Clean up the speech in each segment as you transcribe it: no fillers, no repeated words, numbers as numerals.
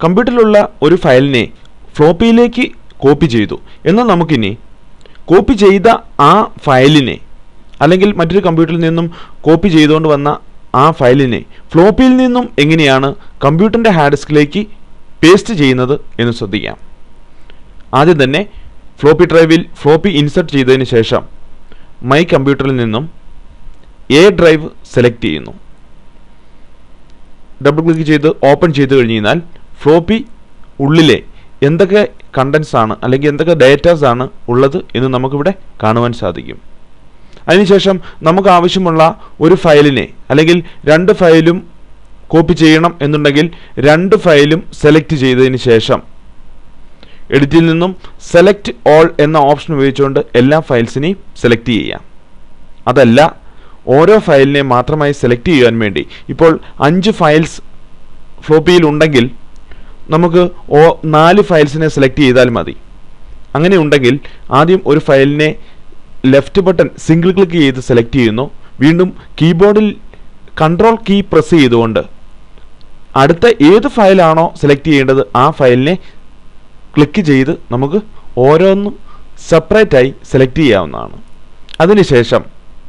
കമ്പ്യൂട്ടറിലുള്ള ഒരു ഫയലിനെ ഫ്ലോപ്പിയിലേക്ക് കോപ്പി ചെയ്തു. എന്നാൽ നമുക്കിനി കോപ്പി ചെയ്ത ആ ഫയലിനെ അല്ലെങ്കിൽ മറ്റൊരു കമ്പ്യൂട്ടറിൽ നിന്നും കോപ്പി ചെയ്തുകൊണ്ട് വന്ന ആ ഫയലിനെ ഫ്ലോപ്പിയിൽ നിന്നും എങ്ങനെയാണ് കമ്പ്യൂട്ടറിൻ്റെ ഹാർഡ് ഡിസ്കിലേക്ക് പേസ്റ്റ് ചെയ്യുന്നത് എന്ന് ശ്രദ്ധിക്കാം. ആദ്യം തന്നെ ഫ്ലോപ്പി ഡ്രൈവിൽ ഫ്ലോപ്പി ഇൻസർട്ട് ചെയ്തതിന് ശേഷം മൈ കമ്പ്യൂട്ടറിൽ നിന്നും എ ഡ്രൈവ് സെലക്ട് ചെയ്യുന്നു. ഡബിൾ ക്ലിക്ക് ചെയ്ത് ഓപ്പൺ ചെയ്ത് കഴിഞ്ഞ് കഴിഞ്ഞാൽ ഫ്ലോപ്പി ഉള്ളിലെ എന്തൊക്കെ കണ്ടൻസ് ആണ് അല്ലെങ്കിൽ എന്തൊക്കെ ഡേറ്റാസ് ആണ് ഉള്ളത് എന്ന് നമുക്കിവിടെ കാണുവാൻ സാധിക്കും. അതിനുശേഷം നമുക്ക് ആവശ്യമുള്ള ഒരു ഫയലിനെ അല്ലെങ്കിൽ രണ്ട് ഫയലും കോപ്പി ചെയ്യണം എന്നുണ്ടെങ്കിൽ രണ്ട് ഫയലും സെലക്ട് ചെയ്തതിന് ശേഷം എഡിറ്റിൽ നിന്നും സെലക്ട് ഓൾ എന്ന ഓപ്ഷൻ ഉപയോഗിച്ചുകൊണ്ട് എല്ലാ ഫയൽസിനെയും സെലക്ട് ചെയ്യാം. അതല്ല ഓരോ ഫയലിനെ മാത്രമായി സെലക്ട് ചെയ്യാൻ വേണ്ടി ഇപ്പോൾ 5 ഫയൽസ് ഫ്ലോപ്പിയിൽ ഉണ്ടെങ്കിൽ നമുക്ക് 4 ഫയൽസിനെ സെലക്ട് ചെയ്താൽ മതി. അങ്ങനെ ഉണ്ടെങ്കിൽ ആദ്യം ഒരു ഫയലിനെ ലെഫ്റ്റ് ബട്ടൺ സിംഗിൾ ക്ലിക്ക് ചെയ്ത് സെലക്ട് ചെയ്യുന്നു. വീണ്ടും കീബോർഡിൽ കൺട്രോൾ കീ പ്രസ് ചെയ്തുകൊണ്ട് അടുത്ത ഏത് ഫയലാണോ സെലക്ട് ചെയ്യേണ്ടത് ആ ഫയലിനെ ക്ലിക്ക് ചെയ്ത് നമുക്ക് ഓരോന്നും സെപ്പറേറ്റായി സെലക്ട് ചെയ്യാവുന്നതാണ്. അതിനുശേഷം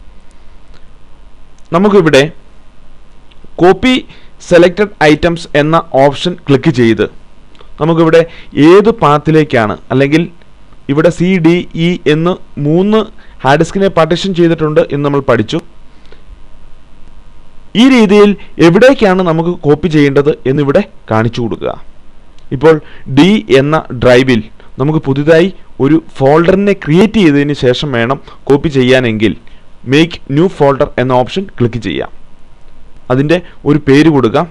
നമുക്കിവിടെ കോപ്പി സെലക്റ്റഡ് ഐറ്റംസ് എന്ന ഓപ്ഷൻ ക്ലിക്ക് ചെയ്ത് നമുക്കിവിടെ ഏത് പാത്തിലേക്കാണ് അല്ലെങ്കിൽ ഇവിടെ CDE എന്ന് 3 ഹാർഡ് ഡിസ്കിനെ പാർട്ടീഷൻ ചെയ്തിട്ടുണ്ട് എന്ന് നമ്മൾ പഠിച്ചു. ഈ രീതിയിൽ എവിടേക്കാണ് നമുക്ക് കോപ്പി ചെയ്യേണ്ടത് എന്നിവിടെ കാണിച്ചു കൊടുക്കുക. ഇപ്പോൾ D എന്ന ഡ്രൈവിൽ നമുക്ക് പുതുതായി ഒരു ഫോൾഡറിനെ ക്രിയേറ്റ് ചെയ്തതിന് ശേഷം വേണം കോപ്പി ചെയ്യാനെങ്കിൽ മേക്ക് ന്യൂ ഫോൾഡർ എന്ന ഓപ്ഷൻ ക്ലിക്ക് ചെയ്യാം. അതിൻ്റെ ഒരു പേര് കൊടുക്കാം.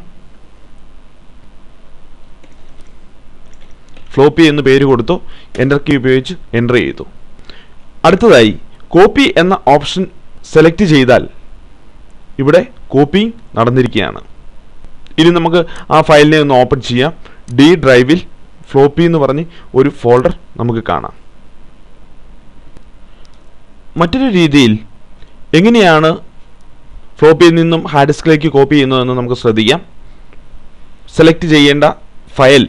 ഫ്ലോപ്പി എന്ന് പേര് കൊടുത്തു. എൻ്റർ കീ ഉപയോഗിച്ച് എൻ്റർ ചെയ്തു. അടുത്തതായി കോപ്പി എന്ന ഓപ്ഷൻ സെലക്ട് ചെയ്താൽ ഇവിടെ കോപ്പിങ് നടന്നിരിക്കുകയാണ്. ഇനി നമുക്ക് ആ ഫയലിനെ ഒന്ന് ഓപ്പൺ ചെയ്യാം. D ഡ്രൈവിൽ ഫ്ലോപ്പി എന്ന് പറഞ്ഞ് ഒരു ഫോൾഡർ നമുക്ക് കാണാം. മറ്റൊരു രീതിയിൽ എങ്ങനെയാണ് ഫ്ലോപ്പിയിൽ നിന്നും ഹാർഡ് ഡിസ്കിലേക്ക് കോപ്പി ചെയ്യുന്നതെന്ന് നമുക്ക് ശ്രദ്ധിക്കാം. സെലക്ട് ചെയ്യേണ്ട ഫയൽ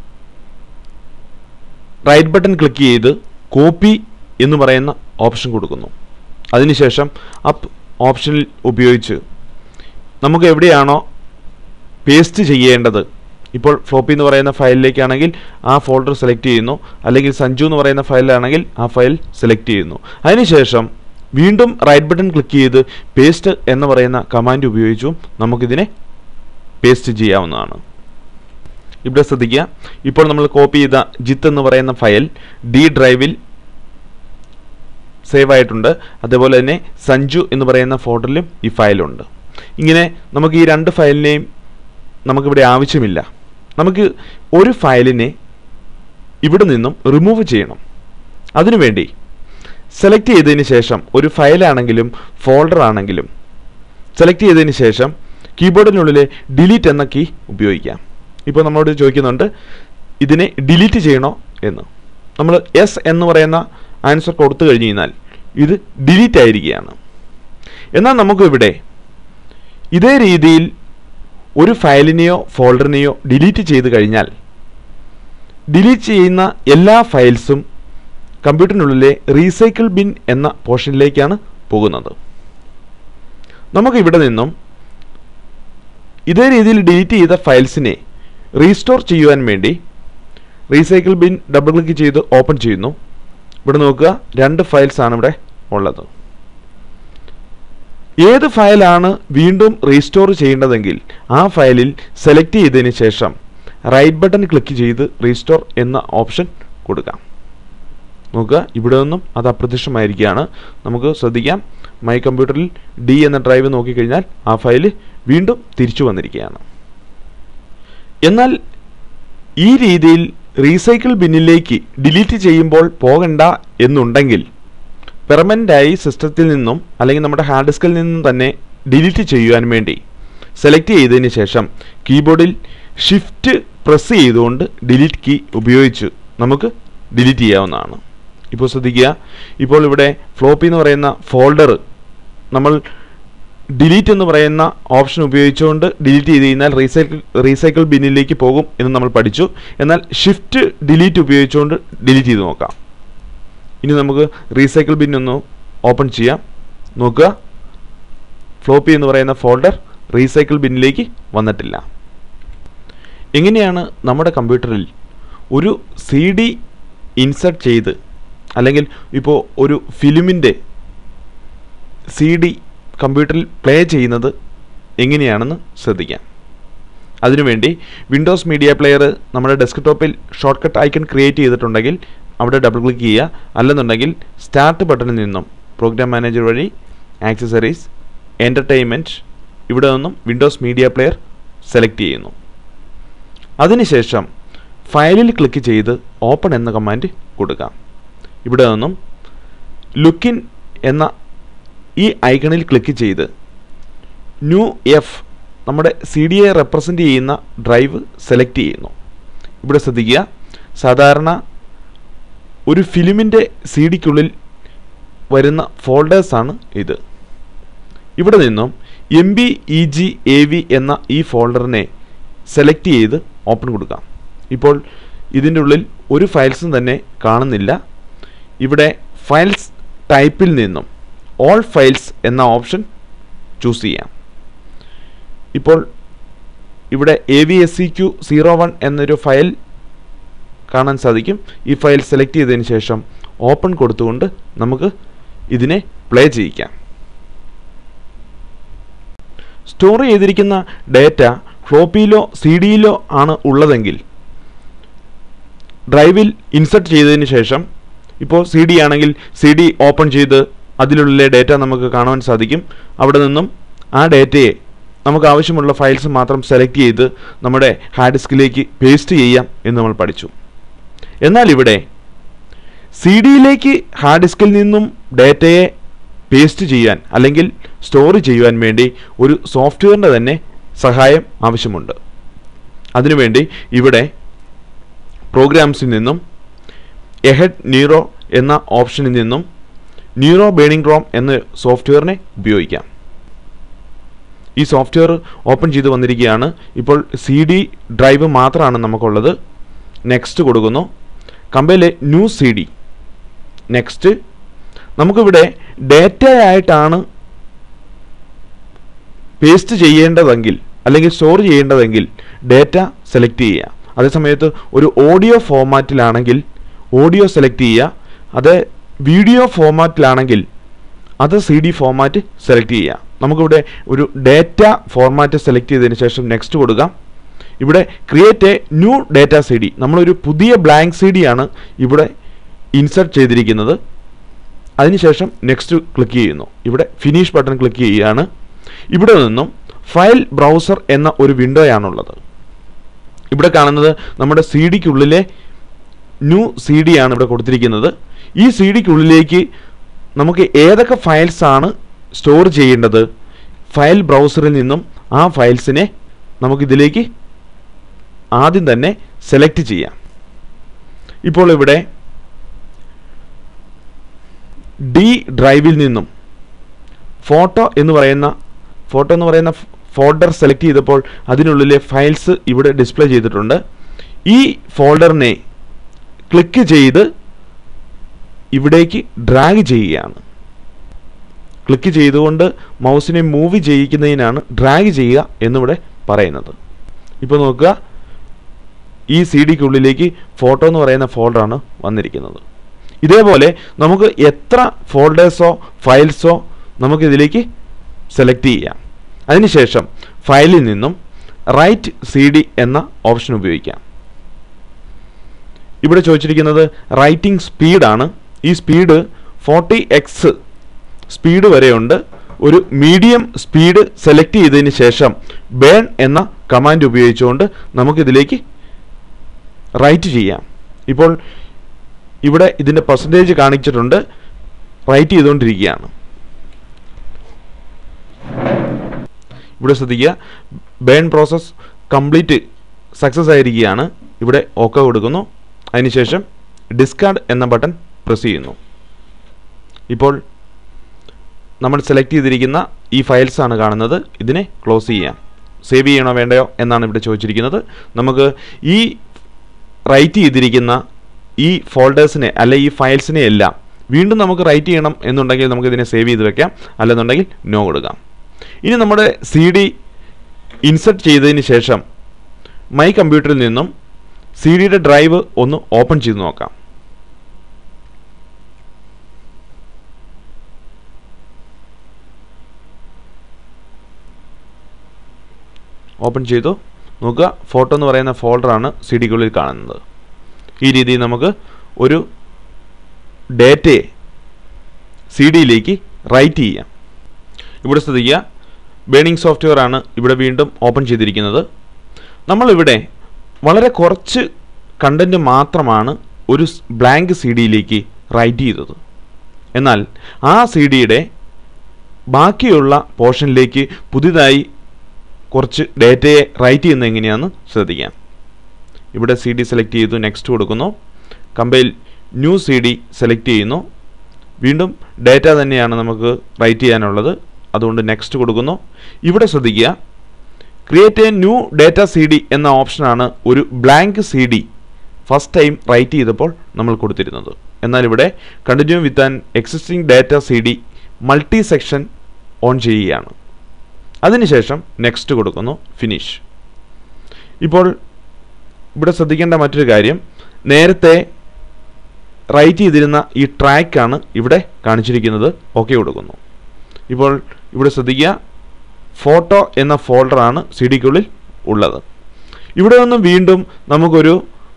റൈറ്റ് ബട്ടൺ ക്ലിക്ക് ചെയ്ത് കോപ്പി എന്ന് പറയുന്ന ഓപ്ഷൻ കൊടുക്കുന്നു. അതിനുശേഷം അപ്പ് ഓപ്ഷനിൽ ഉപയോഗിച്ച് നമുക്ക് എവിടെയാണോ പേസ്റ്റ് ചെയ്യേണ്ടത്, ഇപ്പോൾ ഫ്ലോപ്പി എന്ന് പറയുന്ന ഫയലിലേക്കാണെങ്കിൽ ആ ഫോൾഡർ സെലക്ട് ചെയ്യുന്നു, അല്ലെങ്കിൽ സഞ്ജു എന്ന് പറയുന്ന ഫയലാണെങ്കിൽ ആ ഫയൽ സെലക്ട് ചെയ്യുന്നു. അതിനുശേഷം വീണ്ടും റൈറ്റ് ബട്ടൺ ക്ലിക്ക് ചെയ്ത് പേസ്റ്റ് എന്ന് പറയുന്ന കമാൻഡ് ഉപയോഗിച്ചും നമുക്കിതിനെ പേസ്റ്റ് ചെയ്യാവുന്നതാണ്. ഇവിടെ ശ്രദ്ധിക്കുക, ഇപ്പോൾ നമ്മൾ കോപ്പി ചെയ്ത ജിത്ത് എന്ന് പറയുന്ന ഫയൽ D ഡ്രൈവിൽ സേവ് ആയിട്ടുണ്ട്. അതേപോലെ തന്നെ സഞ്ജു എന്ന് പറയുന്ന ഫോൾഡറിലും ഈ ഫയലുണ്ട്. ഇങ്ങനെ നമുക്ക് ഈ രണ്ട് ഫയലിനെയും നമുക്കിവിടെ ആവശ്യമില്ല. നമുക്ക് ഒരു ഫയലിനെ ഇവിടെ നിന്നും റിമൂവ് ചെയ്യണം. അതിനുവേണ്ടി സെലക്ട് ചെയ്തതിന് ശേഷം ഒരു ഫയലാണെങ്കിലും ഫോൾഡർ ആണെങ്കിലും സെലക്ട് ചെയ്തതിന് ശേഷം കീബോർഡിനുള്ളിലെ ഡിലീറ്റ് എന്ന കീ ഉപയോഗിക്കാം. ഇപ്പോൾ നമ്മളോട് ചോദിക്കുന്നുണ്ട് ഇതിനെ ഡിലീറ്റ് ചെയ്യണോ എന്ന്. നമ്മൾ യെസ് എന്ന് പറയുന്ന ആൻസർ കൊടുത്തു കഴിഞ്ഞ് കഴിഞ്ഞാൽ ഇത് ഡിലീറ്റ് ആയിരിക്കുകയാണ്. എന്നാൽ നമുക്കിവിടെ ഇതേ രീതിയിൽ ഒരു ഫയലിനെയോ ഫോൾഡറിനെയോ ഡിലീറ്റ് ചെയ്ത് കഴിഞ്ഞാൽ ഡിലീറ്റ് ചെയ്യുന്ന എല്ലാ ഫയൽസും കമ്പ്യൂട്ടറിനുള്ളിലെ റീസൈക്കിൾ ബിൻ എന്ന പോർഷനിലേക്കാണ് പോകുന്നത്. നമുക്ക് ഇവിടെ നിന്നും ഇതേ രീതിയിൽ ഡിലീറ്റ് ചെയ്ത ഫയൽസിനെ റീസ്റ്റോർ ചെയ്യുവാൻ വേണ്ടി റീസൈക്കിൾ ബിൻ ഡബിൾ ക്ലിക്ക് ചെയ്ത് ഓപ്പൺ ചെയ്യുന്നു. ഇവിടെ നോക്കുക, 2 ഫയൽസ് ആണ് ഇവിടെ ഉള്ളത്. ഏത് ഫയലാണ് വീണ്ടും റീസ്റ്റോർ ചെയ്യേണ്ടതെങ്കിൽ ആ ഫയലിൽ സെലക്ട് ചെയ്തതിന് ശേഷം റൈറ്റ് ബട്ടൺ ക്ലിക്ക് ചെയ്ത് റീസ്റ്റോർ എന്ന ഓപ്ഷൻ കൊടുക്കാം. നോക്കുക, ഇവിടെ നിന്നും അത് അപ്രത്യക്ഷമായിരിക്കുകയാണ്. നമുക്ക് ശ്രദ്ധിക്കാം, മൈ കമ്പ്യൂട്ടറിൽ D എന്ന ഡ്രൈവ് നോക്കിക്കഴിഞ്ഞാൽ ആ ഫയൽ വീണ്ടും തിരിച്ചു വന്നിരിക്കുകയാണ്. എന്നാൽ ഈ രീതിയിൽ റീസൈക്കിൾ ബിന്നിലേക്ക് ഡിലീറ്റ് ചെയ്യുമ്പോൾ പോകണ്ട എന്നുണ്ടെങ്കിൽ പെർമനൻ്റായി സിസ്റ്റത്തിൽ നിന്നും അല്ലെങ്കിൽ നമ്മുടെ ഹാർഡ് ഡിസ്കിൽ നിന്നും തന്നെ ഡിലീറ്റ് ചെയ്യുവാൻ വേണ്ടി സെലക്ട് ചെയ്തതിന് ശേഷം കീബോർഡിൽ ഷിഫ്റ്റ് പ്രസ് ചെയ്തുകൊണ്ട് ഡിലീറ്റ് കീ ഉപയോഗിച്ച് നമുക്ക് ഡിലീറ്റ് ചെയ്യാവുന്നതാണ്. ഇപ്പോൾ ശ്രദ്ധിക്കുക, ഇപ്പോൾ ഇവിടെ ഫ്ലോപ്പി എന്ന് പറയുന്ന ഫോൾഡർ നമ്മൾ ഡിലീറ്റ് എന്ന് പറയുന്ന ഓപ്ഷൻ ഉപയോഗിച്ചുകൊണ്ട് ഡിലീറ്റ് ചെയ്ത് കഴിഞ്ഞാൽ റീസൈക്കിൾ ബിന്നിലേക്ക് പോകും എന്ന് നമ്മൾ പഠിച്ചു. എന്നാൽ ഷിഫ്റ്റ് ഡിലീറ്റ് ഉപയോഗിച്ചുകൊണ്ട് ഡിലീറ്റ് ചെയ്ത് നോക്കാം. ഇനി നമുക്ക് റീസൈക്കിൾ ബിൻ ഒന്ന് ഓപ്പൺ ചെയ്യാം. നോക്കുക, ഫ്ലോപ്പി എന്ന് പറയുന്ന ഫോൾഡർ റീസൈക്കിൾ ബിന്നിലേക്ക് വന്നിട്ടില്ല. എങ്ങനെയാണ് നമ്മുടെ കമ്പ്യൂട്ടറിൽ ഒരു CD ഇൻസർട്ട് ചെയ്ത്, അല്ലെങ്കിൽ ഇപ്പോൾ ഒരു ഫിലിമിൻ്റെ CD കമ്പ്യൂട്ടറിൽ പ്ലേ ചെയ്യുന്നത് എങ്ങനെയാണെന്ന് ശ്രദ്ധിക്കാം. അതിനുവേണ്ടി വിൻഡോസ് മീഡിയ പ്ലെയർ നമ്മുടെ ഡെസ്ക്ടോപ്പിൽ ഷോർട്ട് കട്ട് ഐക്കൺ ക്രിയേറ്റ് ചെയ്തിട്ടുണ്ടെങ്കിൽ അവിടെ ഡബിൾ ക്ലിക്ക് ചെയ്യുക. അല്ലെന്നുണ്ടെങ്കിൽ സ്റ്റാർട്ട് ബട്ടണിൽ നിന്നും പ്രോഗ്രാം മാനേജർ വഴി ആക്സസറീസ്, എൻ്റർടൈൻമെൻറ്റ്, ഇവിടെ നിന്നും വിൻഡോസ് മീഡിയ പ്ലെയർ സെലക്ട് ചെയ്യുന്നു. അതിനുശേഷം ഫയലിൽ ക്ലിക്ക് ചെയ്ത് ഓപ്പൺ എന്ന കമാൻഡ് കൊടുക്കാം. ഇവിടെ നിന്നും ലുക്കിൻ എന്ന ഈ ഐക്കണിൽ ക്ലിക്ക് ചെയ്ത് ന്യൂ എഫ്, നമ്മുടെ CD-യെ റെപ്രസെൻ്റ് ചെയ്യുന്ന ഡ്രൈവ് സെലക്ട് ചെയ്യുന്നു. ഇവിടെ ശ്രദ്ധിക്കുക, സാധാരണ ഒരു ഫിലിമിൻ്റെ CD-ക്കുള്ളിൽ വരുന്ന ഫോൾഡേഴ്സാണ് ഇത്. ഇവിടെ നിന്നും MBEGAV എന്ന ഈ ഫോൾഡറിനെ സെലക്ട് ചെയ്ത് ഓപ്പൺ കൊടുക്കാം. ഇപ്പോൾ ഇതിൻ്റെ ഉള്ളിൽ ഒരു ഫയൽസും തന്നെ കാണുന്നില്ല. ഇവിടെ ഫയൽസ് ടൈപ്പിൽ നിന്നും ഓൾ ഫയൽസ് എന്ന ഓപ്ഷൻ ചൂസ് ചെയ്യാം. ഇപ്പോൾ ഇവിടെ AVSEQ01 എന്നൊരു ഫയൽ കാണാൻ സാധിക്കും. ഈ ഫയൽ സെലക്ട് ചെയ്തതിന് ശേഷം ഓപ്പൺ കൊടുത്തുകൊണ്ട് നമുക്ക് ഇതിനെ പ്ലേ ചെയ്യിക്കാം. സ്റ്റോർ ചെയ്തിരിക്കുന്ന ഡേറ്റ ഫ്ലോപ്പിയിലോ CD-യിലോ ആണ് ഉള്ളതെങ്കിൽ ഡ്രൈവിൽ ഇൻസർട്ട് ചെയ്തതിന് ശേഷം, ഇപ്പോൾ CD ആണെങ്കിൽ CD ഓപ്പൺ ചെയ്ത് അതിലുള്ള ഡേറ്റ നമുക്ക് കാണുവാൻ സാധിക്കും. അവിടെ നിന്നും ആ ഡേറ്റയെ നമുക്ക് ആവശ്യമുള്ള ഫയൽസ് മാത്രം സെലക്ട് ചെയ്ത് നമ്മുടെ ഹാർഡ് ഡിസ്കിലേക്ക് പേസ്റ്റ് ചെയ്യാം എന്ന് നമ്മൾ പഠിച്ചു. എന്നാൽ ഇവിടെ CD-യിലേക്ക് ഹാർഡ് ഡിസ്കിൽ നിന്നും ഡേറ്റയെ പേസ്റ്റ് ചെയ്യാൻ അല്ലെങ്കിൽ സ്റ്റോർ ചെയ്യുവാൻ വേണ്ടി ഒരു സോഫ്റ്റ്വെയറിൻ്റെ തന്നെ സഹായം ആവശ്യമുണ്ട്. അതിനുവേണ്ടി ഇവിടെ പ്രോഗ്രാംസിൽ നിന്നും എഹെഡ് നീറോ എന്ന ഓപ്ഷനിൽ നിന്നും നീറോ ബേണിംഗ് റോം എന്ന സോഫ്റ്റ്വെയറിനെ ഉപയോഗിക്കാം. ഈ സോഫ്റ്റ്വെയർ ഓപ്പൺ ചെയ്ത് വന്നിരിക്കുകയാണ്. ഇപ്പോൾ CD ഡ്രൈവ് മാത്രമാണ് നമുക്കുള്ളത്. നെക്സ്റ്റ് കൊടുക്കുന്നു. Compile new CD. നെക്സ്റ്റ്. നമുക്കിവിടെ ഡേറ്റയായിട്ടാണ് പേസ്റ്റ് ചെയ്യേണ്ടതെങ്കിൽ അല്ലെങ്കിൽ സ്റ്റോർ ചെയ്യേണ്ടതെങ്കിൽ ഡേറ്റ സെലക്ട് ചെയ്യുക. അതേസമയത്ത് ഒരു ഓഡിയോ ഫോമാറ്റിലാണെങ്കിൽ ഓഡിയോ സെലക്ട് ചെയ്യുക. അത് വീഡിയോ ഫോമാറ്റിലാണെങ്കിൽ അത് CD ഫോമാറ്റ് സെലക്ട് ചെയ്യുക. നമുക്കിവിടെ ഒരു ഡേറ്റ ഫോർമാറ്റ് സെലക്ട് ചെയ്തതിന് ശേഷം നെക്സ്റ്റ് കൊടുക്കാം. ഇവിടെ create a new data CD. നമ്മളൊരു പുതിയ ബ്ലാങ്ക് CD ആണ് ഇവിടെ ഇൻസർട്ട് ചെയ്തിരിക്കുന്നത്. അതിനുശേഷം നെക്സ്റ്റ് ക്ലിക്ക് ചെയ്യുന്നു. ഇവിടെ ഫിനിഷ് ബട്ടൺ ക്ലിക്ക് ചെയ്യുകയാണ്. ഇവിടെ നിന്നും ഫയൽ ബ്രൗസർ എന്ന ഒരു വിൻഡോയാണുള്ളത്. ഇവിടെ കാണുന്നത് നമ്മുടെ CD-ക്കുള്ളിലെ ന്യൂ CD ആണ് ഇവിടെ കൊടുത്തിരിക്കുന്നത്. ഈ CD-ക്കുള്ളിലേക്ക് നമുക്ക് ഏതൊക്കെ ഫയൽസാണ് സ്റ്റോർ ചെയ്യേണ്ടത്, ഫയൽ ബ്രൗസറിൽ നിന്നും ആ ഫയൽസിനെ നമുക്കിതിലേക്ക് ആദ്യം തന്നെ സെലക്ട് ചെയ്യാം. ഇപ്പോൾ ഇവിടെ D ഡ്രൈവിൽ നിന്നും ഫോട്ടോ എന്ന് പറയുന്ന ഫോൾഡർ സെലക്ട് ചെയ്തപ്പോൾ അതിനുള്ളിലെ ഫയൽസ് ഇവിടെ ഡിസ്പ്ലേ ചെയ്തിട്ടുണ്ട്. ഈ ഫോൾഡറിനെ ക്ലിക്ക് ചെയ്ത് ഇവിടേക്ക് ഡ്രാഗ് ചെയ്യുകയാണ്. ക്ലിക്ക് ചെയ്തുകൊണ്ട് മൗസിനെ മൂവ് ചെയ്യിക്കുന്നതിനാണ് ഡ്രാഗ് ചെയ്യുക എന്നിവിടെ പറയുന്നത്. ഇപ്പോൾ നോക്കുക, ഈ CD-ക്കുള്ളിലേക്ക് ഫോട്ടോ എന്ന് പറയുന്ന ഫോൾഡറാണ് വന്നിരിക്കുന്നത്. ഇതേപോലെ നമുക്ക് എത്ര ഫോൾഡേഴ്സോ ഫയൽസോ നമുക്കിതിലേക്ക് സെലക്ട് ചെയ്യാം. അതിനുശേഷം ഫയലിൽ നിന്നും റൈറ്റ് CD എന്ന ഓപ്ഷൻ ഉപയോഗിക്കാം. ഇവിടെ ചോദിച്ചിരിക്കുന്നത് റൈറ്റിംഗ് സ്പീഡാണ്. ഈ സ്പീഡ് 40x സ്പീഡ് വരെയുണ്ട്. ഒരു മീഡിയം സ്പീഡ് സെലക്ട് ചെയ്തതിന് ശേഷം ബേൺ എന്ന കമാൻഡ് ഉപയോഗിച്ചുകൊണ്ട് നമുക്കിതിലേക്ക് റൈറ്റ് ചെയ്യാം. ഇപ്പോൾ ഇവിടെ ഇതിൻ്റെ പെർസെൻറ്റേജ് കാണിച്ചിട്ടുണ്ട്. റൈറ്റ് ചെയ്തുകൊണ്ടിരിക്കുകയാണ്. ഇവിടെ ശ്രദ്ധിക്കുക, ബേൺ പ്രോസസ് കംപ്ലീറ്റ് സക്സസ് ആയിരിക്കുകയാണ്. ഇവിടെ ഓക്കെ കൊടുക്കുന്നു. അതിനുശേഷം ഡിസ്കാർഡ് എന്ന ബട്ടൺ പ്രസ് ചെയ്യുന്നു. ഇപ്പോൾ നമ്മൾ സെലക്ട് ചെയ്തിരിക്കുന്ന ഈ ഫയൽസ് ആണ് കാണുന്നത്. ഇതിനെ ക്ലോസ് ചെയ്യാം. സേവ് ചെയ്യണോ വേണ്ടയോ എന്നാണ് ഇവിടെ ചോദിച്ചിരിക്കുന്നത്. നമുക്ക് ഈ റൈറ്റ് ചെയ്തിരിക്കുന്ന ഈ ഫോൾഡേഴ്സിനെ അല്ലെ ഈ ഫയൽസിനെ എല്ലാം വീണ്ടും നമുക്ക് റൈറ്റ് ചെയ്യണം എന്നുണ്ടെങ്കിൽ നമുക്ക് ഇതിനെ സേവ് ചെയ്ത് വെക്കാം, അല്ലെന്നുണ്ടെങ്കിൽ നോ കൊടുക്കാം. ഇനി നമ്മുടെ CD ഇൻസെർട്ട് ചെയ്തതിന് ശേഷം മൈ കമ്പ്യൂട്ടറിൽ നിന്നും CDയുടെ ഡ്രൈവ് ഒന്ന് ഓപ്പൺ ചെയ്ത് നോക്കാം. ഓപ്പൺ ചെയ്തു നോക്കുക. ഫോട്ടോ എന്ന് പറയുന്ന ഫോൾഡറാണ് CDക്കുള്ളിൽ കാണുന്നത്. ഈ രീതിയിൽ നമുക്ക് ഒരു ഡേറ്റയെ CDയിലേക്ക് റൈറ്റ് ചെയ്യാം. ഇവിടെ ശ്രദ്ധിക്കുക, ബേണിംഗ് സോഫ്റ്റ്വെയർ ആണ് ഇവിടെ വീണ്ടും ഓപ്പൺ ചെയ്തിരിക്കുന്നത്. നമ്മളിവിടെ വളരെ കുറച്ച് കണ്ടൻറ്റ് മാത്രമാണ് ഒരു ബ്ലാങ്ക് CDയിലേക്ക് റൈറ്റ് ചെയ്തത്. എന്നാൽ ആ CDയുടെ ബാക്കിയുള്ള പോർഷനിലേക്ക് പുതിയതായി കുറച്ച് ഡേറ്റയെ റൈറ്റ് ചെയ്യുന്നത് എങ്ങനെയാണെന്ന് ശ്രദ്ധിക്കാം. ഇവിടെ CD സെലക്ട് ചെയ്തു, നെക്സ്റ്റ് കൊടുക്കുന്നു. കമ്പൈൽ ന്യൂ CD സെലക്ട് ചെയ്യുന്നു. വീണ്ടും ഡേറ്റ തന്നെയാണ് നമുക്ക് റൈറ്റ് ചെയ്യാനുള്ളത്, അതുകൊണ്ട് നെക്സ്റ്റ് കൊടുക്കുന്നു. ഇവിടെ ശ്രദ്ധിക്കുക, create a new data CD എന്ന ഓപ്ഷനാണ് ഒരു blank CD first time write ചെയ്തപ്പോൾ നമ്മൾ കൊടുത്തിരുന്നത്. എന്നാൽ ഇവിടെ continue with an existing data CD multi section on ചെയ്യുകയാണ്. അതിനുശേഷം നെക്സ്റ്റ് കൊടുക്കുന്നു, ഫിനിഷ്. ഇപ്പോൾ ഇവിടെ ശ്രദ്ധിക്കേണ്ട മറ്റൊരു കാര്യം, നേരത്തെ റൈറ്റ് ചെയ്തിരുന്ന ഈ ട്രാക്കാണ് ഇവിടെ കാണിച്ചിരിക്കുന്നത്. ഓക്കെ കൊടുക്കുന്നു. ഇപ്പോൾ ഇവിടെ ശ്രദ്ധിക്കുക, ഫോട്ടോ എന്ന ഫോൾഡറാണ് CDക്കുള്ളിൽ ഉള്ളത്. ഇവിടെ നിന്നും വീണ്ടും നമുക്കൊരു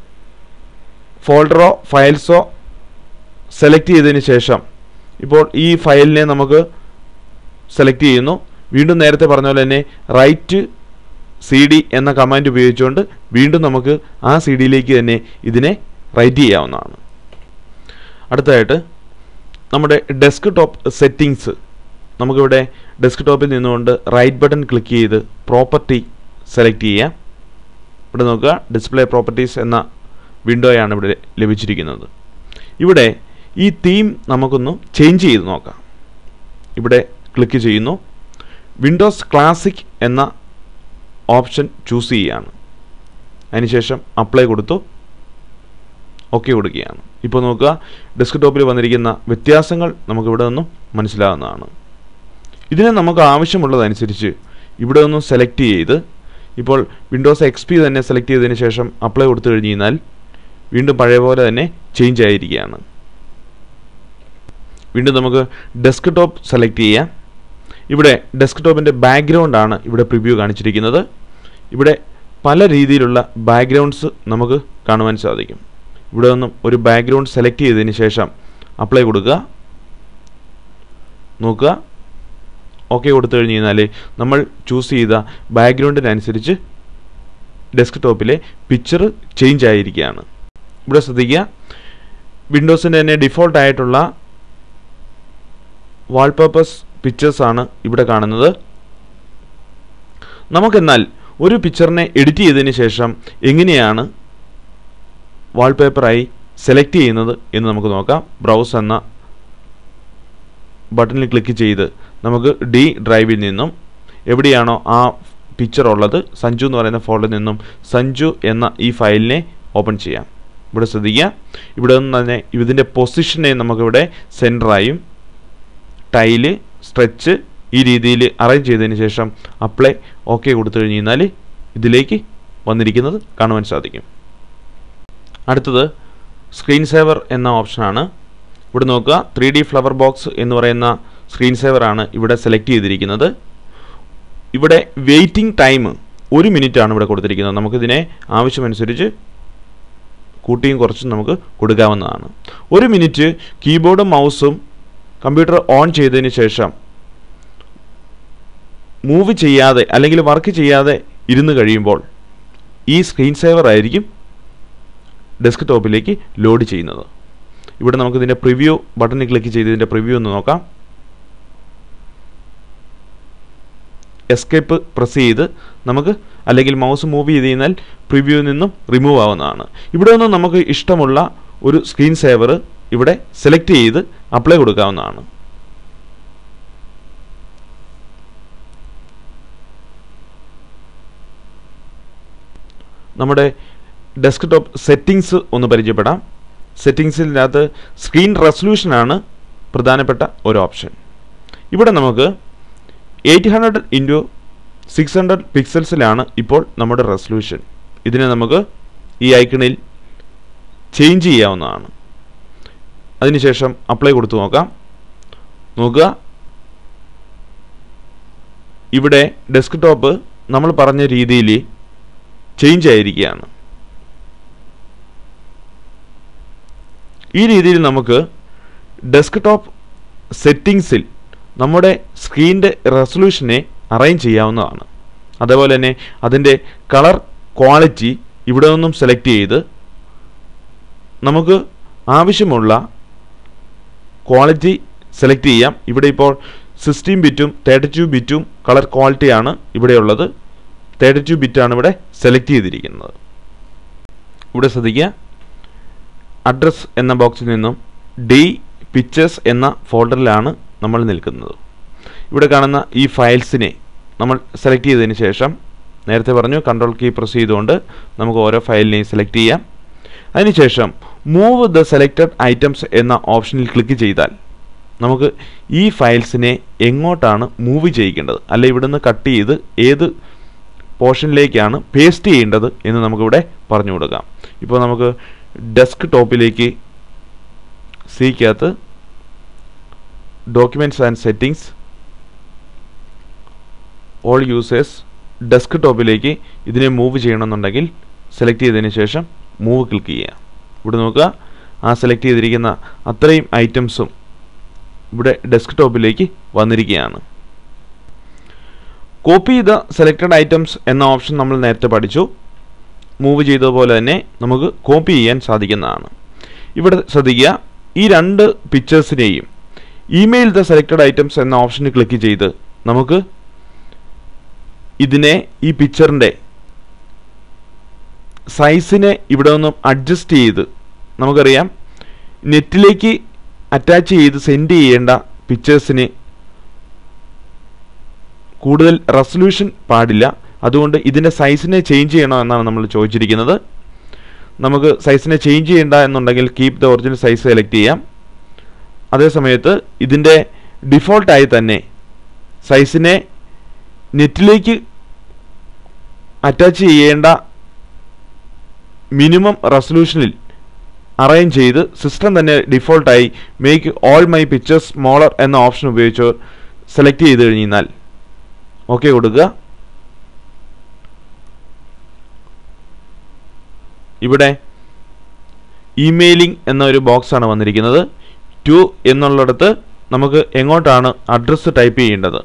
ഫോൾഡറോ ഫയൽസോ സെലക്ട് ചെയ്തതിന് ശേഷം ഇപ്പോൾ ഈ ഫയലിനെ നമുക്ക് സെലക്ട് ചെയ്യുന്നു. വീണ്ടും നേരത്തെ പറഞ്ഞ പോലെ തന്നെ റൈറ്റ് CD എന്ന കമാൻഡ് ഉപയോഗിച്ചുകൊണ്ട് വീണ്ടും നമുക്ക് ആ CDയിലേക്ക് തന്നെ ഇതിനെ റൈറ്റ് ചെയ്യാവുന്നതാണ്. അടുത്തതായിട്ട് നമ്മുടെ ഡെസ്ക്ടോപ്പ് സെറ്റിങ്സ്, നമുക്കിവിടെ ഡെസ്ക്ടോപ്പിൽ നിന്നുകൊണ്ട് റൈറ്റ് ബട്ടൺ ക്ലിക്ക് ചെയ്ത് പ്രോപ്പർട്ടി സെലക്ട് ചെയ്യാം. ഇവിടെ നോക്കുക, ഡിസ്പ്ലേ പ്രോപ്പർട്ടീസ് എന്ന വിൻഡോയാണ് ഇവിടെ ലഭിച്ചിരിക്കുന്നത്. ഇവിടെ ഈ തീം നമുക്കൊന്ന് ചേഞ്ച് ചെയ്ത് നോക്കാം. ഇവിടെ ക്ലിക്ക് ചെയ്യുന്നു, വിൻഡോസ് ക്ലാസിക് എന്ന ഓപ്ഷൻ ചൂസ് ചെയ്യുകയാണ്. അതിനുശേഷം അപ്ലൈ കൊടുത്തു, ഓക്കെ കൊടുക്കുകയാണ്. ഇപ്പോൾ നോക്കുക, ഡെസ്ക്ടോപ്പിൽ വന്നിരിക്കുന്ന വ്യത്യാസങ്ങൾ നമുക്കിവിടെ നിന്നും മനസ്സിലാകുന്നതാണ്. ഇതിനെ നമുക്ക് ആവശ്യമുള്ളതനുസരിച്ച് ഇവിടെ നിന്നും സെലക്ട് ചെയ്ത്, ഇപ്പോൾ വിൻഡോസ് XP തന്നെ സെലക്ട് ചെയ്തതിന് ശേഷം അപ്ലൈ കൊടുത്തു കഴിഞ്ഞ് കഴിഞ്ഞാൽ വീണ്ടും പഴയ പോലെ തന്നെ ചേഞ്ച് ആയിരിക്കുകയാണ്. വീണ്ടും നമുക്ക് ഡെസ്ക്ടോപ്പ് സെലക്ട് ചെയ്യാം. ഇവിടെ ഡെസ്ക്ടോപ്പിൻ്റെ ബാക്ക്ഗ്രൗണ്ടാണ് ഇവിടെ പ്രിവ്യൂ കാണിച്ചിരിക്കുന്നത്. ഇവിടെ പല രീതിയിലുള്ള ബാക്ക്ഗ്രൗണ്ട്സ് നമുക്ക് കാണുവാൻ സാധിക്കും. ഇവിടെ നിന്നും ഒരു ബാക്ക്ഗ്രൗണ്ട് സെലക്ട് ചെയ്തതിന് ശേഷം അപ്ലൈ കൊടുക്കുക, നോക്കുക, ഓക്കെ കൊടുത്തു കഴിഞ്ഞ് കഴിഞ്ഞാൽ നമ്മൾ ചൂസ് ചെയ്ത ബാക്ക്ഗ്രൗണ്ടിനനുസരിച്ച് ഡെസ്ക്ടോപ്പിലെ പിക്ചർ ചേഞ്ച് ആയിരിക്കുകയാണ്. ഇവിടെ ശ്രദ്ധിക്കുക, വിൻഡോസിൻ്റെ തന്നെ ഡിഫോൾട്ട് ആയിട്ടുള്ള വാൾപേപ്പേഴ്സ് പിക്ചേഴ്സാണ് ഇവിടെ കാണുന്നത്. നമുക്കെന്നാൽ ഒരു പിക്ചറിനെ എഡിറ്റ് ചെയ്തതിന് ശേഷം എങ്ങനെയാണ് വാൾപേപ്പറായി സെലക്ട് ചെയ്യുന്നത് എന്ന് നമുക്ക് നോക്കാം. ബ്രൗസ് എന്ന ബട്ടണിൽ ക്ലിക്ക് ചെയ്ത് നമുക്ക് D ഡ്രൈവിൽ നിന്നും എവിടെയാണോ ആ പിക്ചർ ഉള്ളത്, സഞ്ജു എന്ന് പറയുന്ന ഫോൾഡറിൽ നിന്നും സഞ്ജു എന്ന ഈ ഫയലിനെ ഓപ്പൺ ചെയ്യാം. ഇവിടെ ശ്രദ്ധിക്കുക, ഇവിടെ നിന്ന് തന്നെ ഇതിൻ്റെ പൊസിഷനെ നമുക്കിവിടെ സെൻറ്ററായും ടൈല്, സ്ട്രെച്ച് ഈ രീതിയിൽ അറേഞ്ച് ചെയ്തതിന് ശേഷം അപ്ലൈ ഓക്കെ കൊടുത്തു കഴിഞ്ഞ് കഴിഞ്ഞാൽ ഇതിലേക്ക് വന്നിരിക്കുന്നത് കാണുവാൻ സാധിക്കും. അടുത്തത് സ്ക്രീൻ സേവർ എന്ന ഓപ്ഷനാണ്. ഇവിടെ നോക്കുക, 3D ഫ്ലവർ ബോക്സ് എന്ന് പറയുന്ന സ്ക്രീൻ സേവറാണ് ഇവിടെ സെലക്ട് ചെയ്തിരിക്കുന്നത്. ഇവിടെ വെയിറ്റിംഗ് ടൈം 1 മിനിറ്റാണ് ഇവിടെ കൊടുത്തിരിക്കുന്നത്. നമുക്കിതിനെ ആവശ്യമനുസരിച്ച് കൂട്ടിയും കുറച്ചും നമുക്ക് കൊടുക്കാവുന്നതാണ്. 1 മിനിറ്റ് കീബോർഡും മൗസും കമ്പ്യൂട്ടർ ഓൺ ചെയ്തതിന് ശേഷം മൂവ് ചെയ്യാതെ അല്ലെങ്കിൽ വർക്ക് ചെയ്യാതെ ഇരുന്ന് കഴിയുമ്പോൾ ഈ സ്ക്രീൻ സേവർ ആയിരിക്കും ഡെസ്ക്ടോപ്പിലേക്ക് ലോഡ് ചെയ്യുന്നത്. ഇവിടെ നമുക്ക് ഇതിൻ്റെ പ്രിവ്യൂ ബട്ടണിൽ ക്ലിക്ക് ചെയ്ത് ഇതിൻ്റെ പ്രിവ്യൂ ഒന്ന് നോക്കാം. എസ്കേപ്പ് പ്രസ് ചെയ്ത് നമുക്ക് അല്ലെങ്കിൽ മൗസ് മൂവ് ചെയ്ത് കഴിഞ്ഞാൽ പ്രിവ്യൂവിൽ നിന്നും റിമൂവ് ആവുന്നതാണ്. ഇവിടെ നിന്നും നമുക്ക് ഇഷ്ടമുള്ള ഒരു സ്ക്രീൻ സേവർ ഇവിടെ സെലക്ട് ചെയ്ത് അപ്ലൈ കൊടുക്കാവുന്നതാണ്. നമ്മുടെ ഡെസ്ക്ടോപ്പ് സെറ്റിങ്സ് ഒന്ന് പരിചയപ്പെടാം. സെറ്റിങ്സിനകത്ത് സ്ക്രീൻ റെസൊല്യൂഷനാണ് പ്രധാനപ്പെട്ട ഒരു ഓപ്ഷൻ. ഇവിടെ നമുക്ക് 800x600 പിക്സൽസിലാണ് ഇപ്പോൾ നമ്മുടെ റെസൊല്യൂഷൻ. ഇതിനെ നമുക്ക് ഈ ഐക്കണിൽ ചേഞ്ച് ചെയ്യാവുന്നതാണ്. അതിനുശേഷം അപ്ലൈ കൊടുത്തു നോക്കുക. ഇവിടെ ഡെസ്ക്ടോപ്പ് നമ്മൾ പറഞ്ഞ രീതിയിൽ ചേഞ്ച് ആയിരിക്കുകയാണ്. ഈ രീതിയിൽ നമുക്ക് ഡെസ്ക്ടോപ്പ് സെറ്റിങ്സിൽ നമ്മുടെ സ്ക്രീനിൻ്റെ റെസൊല്യൂഷനെ അറേഞ്ച് ചെയ്യാവുന്നതാണ്. അതേപോലെ തന്നെ അതിൻ്റെ കളർ ക്വാളിറ്റി ഇവിടെ നിന്നും സെലക്ട് ചെയ്ത് നമുക്ക് ആവശ്യമുള്ള ക്വാളിറ്റി സെലക്ട് ചെയ്യാം. ഇവിടെ ഇപ്പോൾ 16 ബിറ്റും 32 ബിറ്റും കളർ ക്വാളിറ്റിയാണ് ഇവിടെയുള്ളത്. 32 ബിറ്റാണ് ഇവിടെ സെലക്ട് ചെയ്തിരിക്കുന്നത്. ഇവിടെ ശ്രദ്ധിക്കുക, അഡ്രസ് എന്ന ബോക്സിൽ നിന്നും ഡി പിക്ചേഴ്സ് എന്ന ഫോൾഡറിലാണ് നമ്മൾ നിൽക്കുന്നത്. ഇവിടെ കാണുന്ന ഈ ഫയൽസിനെ നമ്മൾ സെലക്ട് ചെയ്തതിന് ശേഷം നേരത്തെ പറഞ്ഞു കൺട്രോൾ കീ പ്രസ് ചെയ്തുകൊണ്ട് നമുക്ക് ഓരോ ഫയലിനെയും സെലക്ട് ചെയ്യാം. അതിനുശേഷം മൂവ് ദ സെലക്റ്റഡ് ഐറ്റംസ് എന്ന ഓപ്ഷനിൽ ക്ലിക്ക് ചെയ്താൽ നമുക്ക് ഈ ഫയൽസിനെ എങ്ങോട്ടാണ് മൂവ് ചെയ്യിക്കേണ്ടത്, അല്ല ഇവിടുന്ന് കട്ട് ചെയ്ത് ഏത് പോർഷനിലേക്കാണ് പേസ്റ്റ് ചെയ്യേണ്ടത് എന്ന് നമുക്കിവിടെ പറഞ്ഞു കൊടുക്കാം. ഇപ്പോൾ നമുക്ക് ഡെസ്ക് ടോപ്പിലേക്ക് സിക്കകത്ത് documents and settings all users ഡെസ്ക് ടോപ്പിലേക്ക് ഇതിനെ മൂവ് ചെയ്യണമെന്നുണ്ടെങ്കിൽ സെലക്ട് ചെയ്തതിന് ശേഷം മൂവ് ക്ലിക്ക് ചെയ്യുക. ഇവിടെ നോക്കുക, ആ സെലക്ട് ചെയ്തിരിക്കുന്ന അത്രയും ഐറ്റംസും ഇവിടെ ഡെസ്ക് ടോപ്പിലേക്ക് വന്നിരിക്കുകയാണ്. കോപ്പി ദ സെലക്റ്റഡ് ഐറ്റംസ് എന്ന ഓപ്ഷൻ നമ്മൾ നേരത്തെ പഠിച്ചു. മൂവ് ചെയ്തതുപോലെ തന്നെ നമുക്ക് കോപ്പി ചെയ്യാൻ സാധിക്കുന്നതാണ്. ഇവിടെ ശ്രദ്ധിക്കുക, ഈ രണ്ട് പിക്ചേഴ്സിനെയും ഇമെയിൽ ദ സെലക്റ്റഡ് ഐറ്റംസ് എന്ന ഓപ്ഷനിൽ ക്ലിക്ക് ചെയ്ത് നമുക്ക് ഇതിനെ ഈ പിക്ചറിൻ്റെ സൈസിനെ ഇവിടെ നിന്നും അഡ്ജസ്റ്റ് ചെയ്ത്, നമുക്കറിയാം നെറ്റിലേക്ക് അറ്റാച്ച് ചെയ്ത് സെൻഡ് ചെയ്യേണ്ട പിക്ചേഴ്സിന് കൂടുതൽ റെസൊല്യൂഷൻ പാടില്ല. അതുകൊണ്ട് ഇതിൻ്റെ സൈസിനെ ചേഞ്ച് ചെയ്യണോ എന്നാണ് നമ്മൾ ചോദിച്ചിരിക്കുന്നത്. നമുക്ക് സൈസിനെ ചേഞ്ച് ചെയ്യേണ്ട എന്നുണ്ടെങ്കിൽ keep the original size select ചെയ്യാം. അതേസമയത്ത് ഇതിൻ്റെ ഡിഫോൾട്ടായി തന്നെ സൈസിനെ നെറ്റിലേക്ക് അറ്റാച്ച് ചെയ്യേണ്ട മിനിമം റെസൊല്യൂഷനിൽ അറേഞ്ച് ചെയ്ത് സിസ്റ്റം തന്നെ ഡിഫോൾട്ടായി make all my pictures smaller എന്ന ഓപ്ഷൻ ഉപയോഗിച്ച് സെലക്ട് ചെയ്ത് കഴിഞ്ഞാൽ ഓക്കെ കൊടുക്കുക. ഇവിടെ ഇമെയിലിംഗ് എന്ന ഒരു ബോക്സാണ് വന്നിരിക്കുന്നത്. ടു എന്നുള്ളിടത്ത് നമുക്ക് എങ്ങോട്ടാണ് അഡ്രസ്സ് ടൈപ്പ് ചെയ്യേണ്ടത്.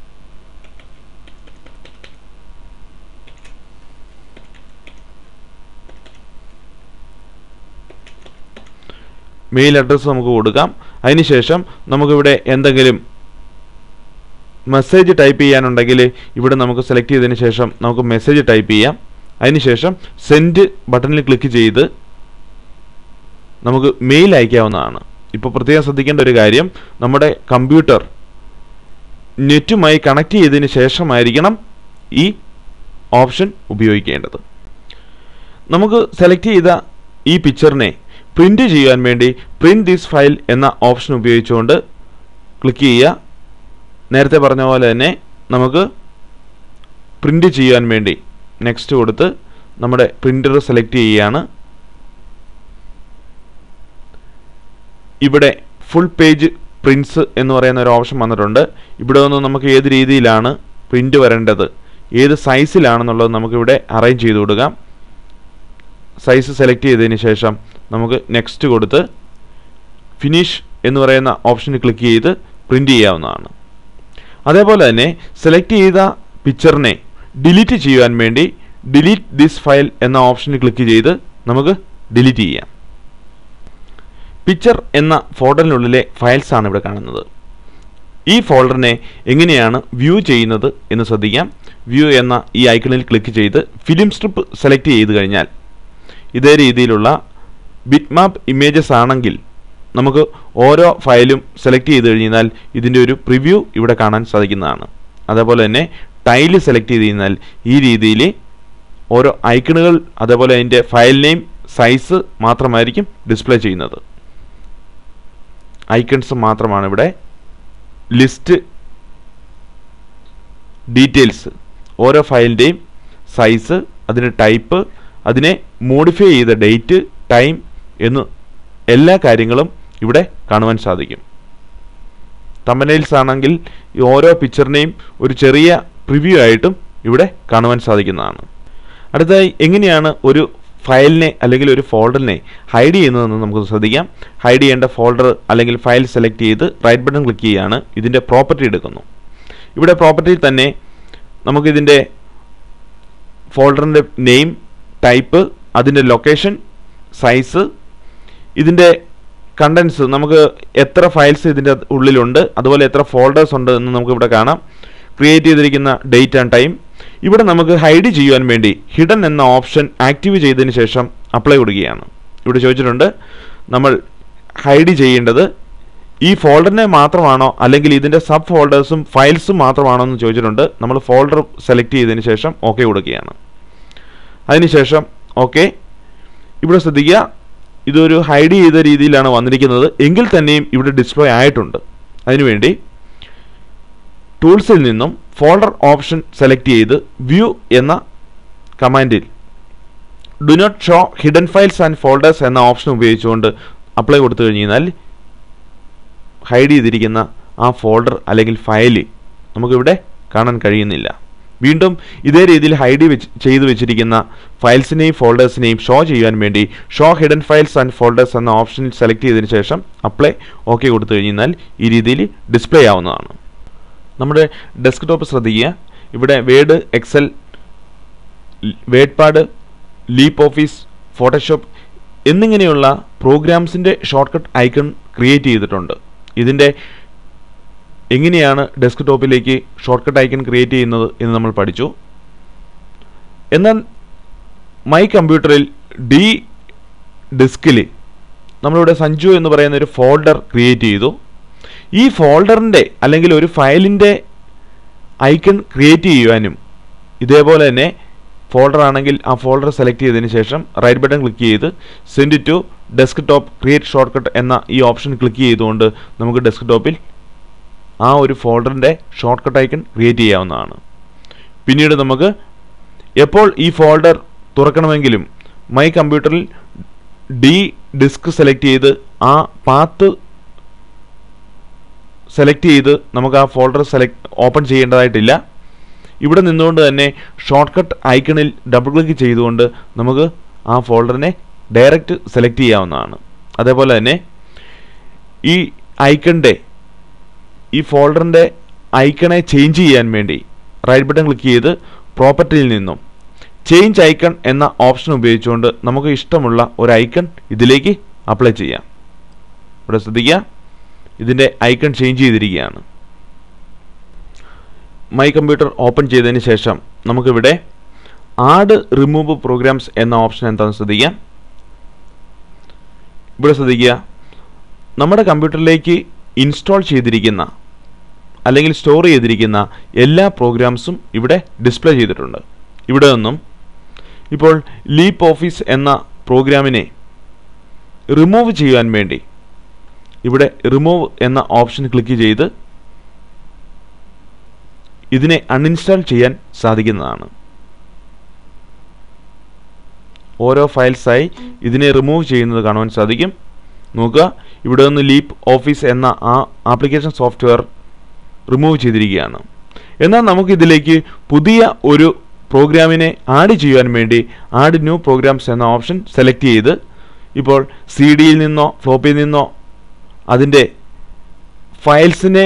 മെയിൽ അഡ്രസ്സ് നമുക്ക് കൊടുക്കാം. അതിനുശേഷം നമുക്കിവിടെ എന്തെങ്കിലും മെസ്സേജ് ടൈപ്പ് ചെയ്യാനുണ്ടെങ്കിൽ ഇവിടെ നമുക്ക് സെലക്ട് ചെയ്തതിന് ശേഷം നമുക്ക് മെസ്സേജ് ടൈപ്പ് ചെയ്യാം. അതിനുശേഷം സെൻഡ് ബട്ടണിൽ ക്ലിക്ക് ചെയ്ത് നമുക്ക് മെയിൽ അയക്കാവുന്നതാണ്. ഇപ്പോൾ പ്രത്യേകം ശ്രദ്ധിക്കേണ്ട ഒരു കാര്യം, നമ്മുടെ കമ്പ്യൂട്ടർ നെറ്റുമായി കണക്ട് ചെയ്തതിന് ശേഷമായിരിക്കണം ഈ ഓപ്ഷൻ ഉപയോഗിക്കേണ്ടത്. നമുക്ക് സെലക്ട് ചെയ്ത ഈ പിക്ചറിനെ പ്രിൻ്റ് ചെയ്യാൻ വേണ്ടി പ്രിൻ്റ് ദിസ് ഫയൽ എന്ന ഓപ്ഷൻ ഉപയോഗിച്ചുകൊണ്ട് ക്ലിക്ക് ചെയ്യുക. നേരത്തെ പറഞ്ഞ പോലെ തന്നെ നമുക്ക് പ്രിൻ്റ് ചെയ്യാൻ വേണ്ടി നെക്സ്റ്റ് കൊടുത്ത് നമ്മുടെ പ്രിൻ്റർ സെലക്ട് ചെയ്യുകയാണ്. ഇവിടെ ഫുൾ പേജ് പ്രിൻറ്റ്സ് എന്ന് പറയുന്ന ഒരു ഓപ്ഷൻ വന്നിട്ടുണ്ട്. ഇവിടെ നിന്ന് നമുക്ക് ഏത് രീതിയിലാണ് പ്രിൻ്റ് വരേണ്ടത്, ഏത് സൈസിലാണെന്നുള്ളത് നമുക്കിവിടെ അറേഞ്ച് ചെയ്ത് കൊടുക്കാം. സൈസ് സെലക്ട് ചെയ്തതിന് ശേഷം നമുക്ക് നെക്സ്റ്റ് കൊടുത്ത് ഫിനിഷ് എന്ന് പറയുന്ന ഓപ്ഷനിൽ ക്ലിക്ക് ചെയ്ത് പ്രിൻ്റ് ചെയ്യാവുന്നതാണ്. അതേപോലെ തന്നെ സെലക്ട് ചെയ്ത പിക്ചറിനെ ഡിലീറ്റ് ചെയ്യാൻ വേണ്ടി ഡിലീറ്റ് ദിസ് ഫയൽ എന്ന ഓപ്ഷനിൽ ക്ലിക്ക് ചെയ്ത് നമുക്ക് ഡിലീറ്റ് ചെയ്യാം. പിക്ചർ എന്ന ഫോൾഡറിനുള്ളിലെ ഫയൽസ് ആണ് ഇവിടെ കാണുന്നത്. ഈ ഫോൾഡറിനെ എങ്ങനെയാണ് വ്യൂ ചെയ്യുന്നത് എന്ന് ശ്രദ്ധിക്കാം. വ്യൂ എന്ന ഈ ഐക്കണിൽ ക്ലിക്ക് ചെയ്ത് ഫിലിം സ്ട്രിപ്പ് സെലക്ട് ചെയ്ത് കഴിഞ്ഞാൽ ഇതേ രീതിയിലുള്ള ബിറ്റ് മാപ്പ് ഇമേജസ് ആണെങ്കിൽ നമുക്ക് ഓരോ ഫയലും സെലക്ട് ചെയ്ത് കഴിഞ്ഞാൽ ഇതിൻ്റെ ഒരു പ്രിവ്യൂ ഇവിടെ കാണാൻ സാധിക്കുന്നതാണ്. അതേപോലെ തന്നെ ടൈല് സെലക്ട് ചെയ്ത് കഴിഞ്ഞാൽ ഈ രീതിയിൽ ഓരോ ഐക്കണുകൾ അതേപോലെ അതിൻ്റെ ഫയൽ നെയിം സൈസ് മാത്രമായിരിക്കും ഡിസ്പ്ലേ ചെയ്യുന്നത്. ഐക്കൺസ് മാത്രമാണ് ഇവിടെ. ലിസ്റ്റ് ഡീറ്റെയിൽസ്, ഓരോ ഫയലിൻ്റെയും സൈസ്, അതിൻ്റെ ടൈപ്പ്, അതിനെ മോഡിഫൈ ചെയ്ത ഡേറ്റ്, ടൈം എന്ന് എല്ലാ കാര്യങ്ങളും ഇവിടെ കാണുവാൻ സാധിക്കും. തമ്പനെയിൽസ് ആണെങ്കിൽ ഈ ഓരോ പിക്ചറിനെയും ഒരു ചെറിയ പ്രിവ്യൂ ആയിട്ടും ഇവിടെ കാണുവാൻ സാധിക്കുന്നതാണ്. അടുത്തതായി എങ്ങനെയാണ് ഒരു ഫയലിനെ അല്ലെങ്കിൽ ഒരു ഫോൾഡറിനെ ഹൈഡ് ചെയ്യുന്നതെന്ന് നമുക്ക് ശ്രദ്ധിക്കാം. ഹൈഡ് ചെയ്യേണ്ട ഫോൾഡർ അല്ലെങ്കിൽ ഫയൽ സെലക്ട് ചെയ്ത് റൈറ്റ് ബട്ടൺ ക്ലിക്ക് ചെയ്യുകയാണ്. ഇതിൻ്റെ പ്രോപ്പർട്ടി എടുക്കുന്നു. ഇവിടെ പ്രോപ്പർട്ടിയിൽ തന്നെ നമുക്കിതിൻ്റെ ഫോൾഡറിൻ്റെ നെയിം, ടൈപ്പ്, അതിൻ്റെ ലൊക്കേഷൻ, സൈസ്, ഇതിൻ്റെ കണ്ടൻസ്, നമുക്ക് എത്ര ഫയൽസ് ഇതിൻ്റെ ഉള്ളിലുണ്ട്, അതുപോലെ എത്ര ഫോൾഡേഴ്സ് ഉണ്ട് എന്ന് നമുക്കിവിടെ കാണാം. ക്രിയേറ്റ് ചെയ്തിരിക്കുന്ന ഡേറ്റ് ആൻഡ് ടൈം. ഇവിടെ നമുക്ക് ഹൈഡ് ചെയ്യുവാൻ വേണ്ടി ഹിഡൻ എന്ന ഓപ്ഷൻ ആക്റ്റീവ് ചെയ്തതിന് ശേഷം അപ്ലൈ കൊടുക്കുകയാണ്. ഇവിടെ ചോദിച്ചിട്ടുണ്ട് നമ്മൾ ഹൈഡ് ചെയ്യേണ്ടത് ഈ ഫോൾഡറിനെ മാത്രമാണോ അല്ലെങ്കിൽ ഇതിൻ്റെ സബ് ഫോൾഡേഴ്സും ഫയൽസും മാത്രമാണോ എന്ന് ചോദിച്ചിട്ടുണ്ട്. നമ്മൾ ഫോൾഡർ സെലക്ട് ചെയ്തതിന് ശേഷം ഓക്കെ കൊടുക്കുകയാണ്. അതിനുശേഷം ഓക്കെ. ഇവിടെ ശ്രദ്ധിക്കുക, ഇതൊരു ഹൈഡ് ചെയ്ത രീതിയിലാണ് വന്നിരിക്കുന്നത്, എങ്കിൽ തന്നെയും ഇവിടെ ഡിസ്പ്ലേ ആയിട്ടുണ്ട്. അതിനുവേണ്ടി ടൂൾസിൽ നിന്നും ഫോൾഡർ ഓപ്ഷൻ സെലക്ട് ചെയ്ത് വ്യൂ എന്ന കമാൻഡിൽ do not show hidden files and folders എന്ന ഓപ്ഷൻ ഉപയോഗിച്ചുകൊണ്ട് അപ്ലൈ കൊടുത്തു കഴിഞ്ഞാൽ ഹൈഡ് ചെയ്തിരിക്കുന്ന ആ ഫോൾഡർ അല്ലെങ്കിൽ ഫയൽ നമുക്കിവിടെ കാണാൻ കഴിയുന്നില്ല. വീണ്ടും ഇതേ രീതിയിൽ ഹൈഡ് ചെയ്തു വെച്ചിരിക്കുന്ന ഫയൽസിനെയും ഫോൾഡേഴ്സിനെയും ഷോ ചെയ്യാൻ വേണ്ടി show hidden files and folders എന്ന ഓപ്ഷനിൽ സെലക്ട് ചെയ്തതിന് ശേഷം അപ്ലൈ ഓക്കെ കൊടുത്തു കഴിഞ്ഞാൽ ഈ രീതിയിൽ ഡിസ്പ്ലേ ആവുന്നതാണ്. നമ്മുടെ ഡെസ്ക്ടോപ്പ് ശ്രദ്ധിക്കുക. ഇവിടെ Word, Excel, WordPad, Leap Office, Photoshop എന്നിങ്ങനെയുള്ള പ്രോഗ്രാംസിൻ്റെ ഷോർട്ട്കട്ട് ഐക്കൺ ക്രിയേറ്റ് ചെയ്തിട്ടുണ്ട്. ഇതിൻ്റെ എങ്ങനെയാണ് ഡെസ്ക്ടോപ്പിലേക്ക് ഷോർട്ട്കട്ട് ഐക്കൺ ക്രിയേറ്റ് ചെയ്യുന്നത് എന്ന് നമ്മൾ പഠിച്ചു. എന്നാൽ മൈ കമ്പ്യൂട്ടറിൽ ഡി ഡിസ്കിൽ നമ്മളിവിടെ സഞ്ജു എന്ന് പറയുന്ന ഒരു ഫോൾഡർ ക്രിയേറ്റ് ചെയ്തു. ഈ ഫോൾഡറിൻ്റെ അല്ലെങ്കിൽ ഒരു ഫയലിൻ്റെ ഐക്കൺ ക്രിയേറ്റ് ചെയ്യുവാനും ഇതേപോലെ തന്നെ ഫോൾഡർ ആണെങ്കിൽ ആ ഫോൾഡർ സെലക്ട് ചെയ്തതിന് ശേഷം റൈറ്റ് ബട്ടൺ ക്ലിക്ക് ചെയ്ത് send to desktop create shortcut എന്ന ഈ ഓപ്ഷൻ ക്ലിക്ക് ചെയ്തുകൊണ്ട് നമുക്ക് ഡെസ്ക്ടോപ്പിൽ ആ ഒരു ഫോൾഡറിൻ്റെ ഷോർട്ട്കട്ട് ഐക്കൺ ക്രിയേറ്റ് ചെയ്യാവുന്നതാണ്. പിന്നീട് നമുക്ക് എപ്പോൾ ഈ ഫോൾഡർ തുറക്കണമെങ്കിലും മൈ കമ്പ്യൂട്ടറിൽ ഡി ഡിസ്ക് സെലക്ട് ചെയ്ത് ആ പാത്ത് സെലക്ട് ചെയ്ത് നമുക്ക് ആ ഫോൾഡർ ഓപ്പൺ ചെയ്യേണ്ടതായിട്ടില്ല. ഇവിടെ നിന്നുകൊണ്ട് തന്നെ ഷോർട്ട്കട്ട് ഐക്കണിൽ ഡബിൾ ക്ലിക്ക് ചെയ്തുകൊണ്ട് നമുക്ക് ആ ഫോൾഡറിനെ ഡയറക്റ്റ് സെലക്ട് ചെയ്യാവുന്നതാണ്. അതേപോലെ തന്നെ ഈ ഐക്കണിൻ്റെ ഈ ഫോൾഡറിൻ്റെ ഐക്കണെ ചേഞ്ച് ചെയ്യാൻ വേണ്ടി റൈറ്റ് ബട്ടൺ ക്ലിക്ക് ചെയ്ത് പ്രോപ്പർട്ടിയിൽ നിന്നും ചേഞ്ച് ഐക്കൺ എന്ന ഓപ്ഷൻ ഉപയോഗിച്ചുകൊണ്ട് നമുക്ക് ഇഷ്ടമുള്ള ഒരു ഐക്കൺ ഇതിലേക്ക് അപ്ലൈ ചെയ്യാം. ഇവിടെ ശ്രദ്ധിക്കുക, ഇതിൻ്റെ ഐക്കൺ ചേഞ്ച് ചെയ്തിരിക്കുകയാണ്. മൈ കമ്പ്യൂട്ടർ ഓപ്പൺ ചെയ്തതിന് ശേഷം നമുക്കിവിടെ ആഡ് റിമൂവ് പ്രോഗ്രാംസ് എന്ന ഓപ്ഷൻ എന്താണെന്ന് ശ്രദ്ധിക്കാം. ഇവിടെ ശ്രദ്ധിക്കുക, നമ്മുടെ കമ്പ്യൂട്ടറിലേക്ക് ഇൻസ്റ്റാൾ ചെയ്തിരിക്കുന്ന അല്ലെങ്കിൽ സ്റ്റോർ ചെയ്തിരിക്കുന്ന എല്ലാ പ്രോഗ്രാംസും ഇവിടെ ഡിസ്പ്ലേ ചെയ്തിട്ടുണ്ട്. ഇവിടെ നിന്നും ഇപ്പോൾ ലീപ്പ് ഓഫീസ് എന്ന പ്രോഗ്രാമിനെ റിമൂവ് ചെയ്യാൻ വേണ്ടി ഇവിടെ റിമൂവ് എന്ന ഓപ്ഷൻ ക്ലിക്ക് ചെയ്ത് ഇതിനെ അൺഇൻസ്റ്റാൾ ചെയ്യാൻ സാധിക്കുന്നതാണ്. ഓരോ ഫയൽസായി ഇതിനെ റിമൂവ് ചെയ്യുന്നത് കാണുവാൻ സാധിക്കും. നോക്കുക, ഇവിടെ നിന്ന് ലീപ്പ് ഓഫീസ് എന്ന ആ ആപ്ലിക്കേഷൻ സോഫ്റ്റ്വെയർ റിമൂവ് ചെയ്തിരിക്കുകയാണ്. എന്നാൽ നമുക്കിതിലേക്ക് പുതിയ ഒരു പ്രോഗ്രാമിനെ ആഡ് ചെയ്യുവാൻ വേണ്ടി ആഡ് ന്യൂ പ്രോഗ്രാംസ് എന്ന ഓപ്ഷൻ സെലക്ട് ചെയ്ത് ഇപ്പോൾ സി ഡിയിൽ നിന്നോ ഫ്ലോപ്പിയിൽ നിന്നോ അതിൻ്റെ ഫയൽസിനെ